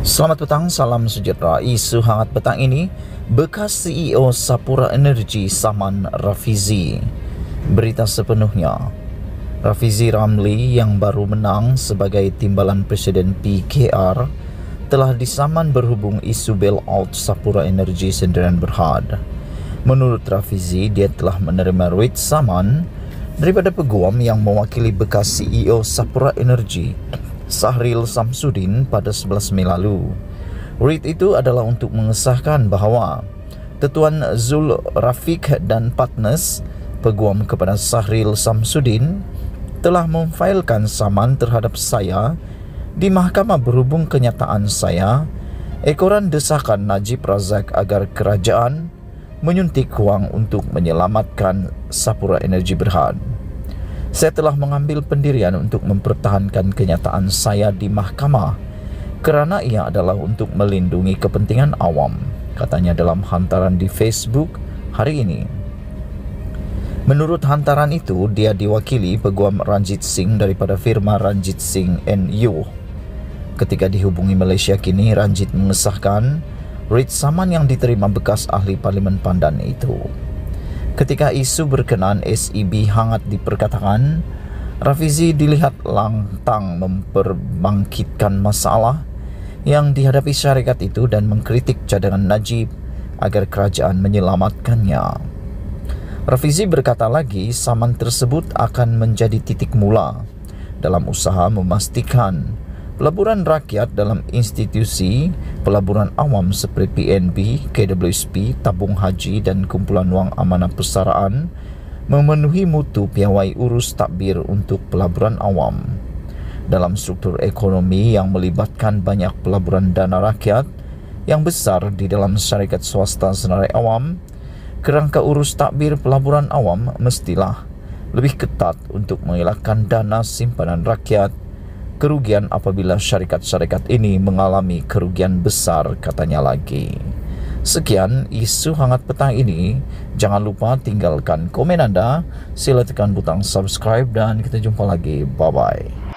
Selamat petang, salam sejahtera. Isu hangat petang ini, bekas CEO Sapura Energy Saman Rafizi. Berita sepenuhnya. Rafizi Ramli yang baru menang sebagai timbalan Presiden PKR telah disaman berhubung isu bailout Sapura Energy Sdn Bhd. Menurut Rafizi, dia telah menerima writ saman daripada peguam yang mewakili bekas CEO Sapura Energy Sahril Samsudin pada 11 Mei lalu. Writ itu adalah untuk mengesahkan bahawa Tuan Zul Rafiq dan partners peguam kepada Sahril Samsudin telah memfailkan saman terhadap saya di mahkamah berhubung kenyataan saya ekoran desakan Najib Razak agar kerajaan menyuntik wang untuk menyelamatkan Sapura Energy Berhad. Saya telah mengambil pendirian untuk mempertahankan kenyataan saya di mahkamah kerana ia adalah untuk melindungi kepentingan awam, katanya dalam hantaran di Facebook hari ini. Menurut hantaran itu, dia diwakili peguam Ranjit Singh daripada firma Ranjit Singh NU. Ketika dihubungi Malaysia kini, Ranjit mengesahkan writ saman yang diterima bekas ahli Parlimen Pandan itu. Ketika isu berkenaan SEB hangat diperkatakan, Rafizi dilihat lantang memperbangkitkan masalah yang dihadapi syarikat itu dan mengkritik cadangan Najib agar kerajaan menyelamatkannya. Rafizi berkata lagi, saman tersebut akan menjadi titik mula dalam usaha memastikan pelaburan rakyat dalam institusi pelaburan awam seperti PNB, KWSP, tabung haji dan kumpulan wang amanah persaraan memenuhi mutu piawai urus takbir untuk pelaburan awam. Dalam struktur ekonomi yang melibatkan banyak pelaburan dana rakyat yang besar di dalam syarikat swasta senarai awam, kerangka urus takbir pelaburan awam mestilah lebih ketat untuk mengelakkan dana simpanan rakyat kerugian apabila syarikat-syarikat ini mengalami kerugian besar, katanya lagi. Sekian isu hangat petang ini. Jangan lupa tinggalkan komen anda, sila tekan butang subscribe dan kita jumpa lagi. Bye-bye.